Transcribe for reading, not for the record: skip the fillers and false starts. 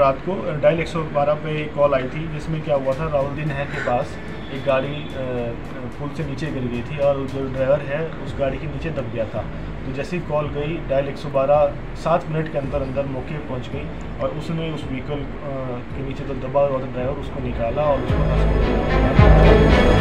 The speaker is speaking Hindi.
रात को डायल 112 पे एक कॉल आई थी, जिसमें क्या हुआ था, राउल्दी नहर के पास एक गाड़ी पुल से नीचे गिर गई थी और जो ड्राइवर है उस गाड़ी के नीचे दब गया था। तो जैसे ही कॉल गई, डायल 112 7 मिनट के अंदर अंदर मौके पर पहुंच गई और उसने उस व्हीकल के नीचे जो दबा हुआ था ड्राइवर, उसको निकाला और उसको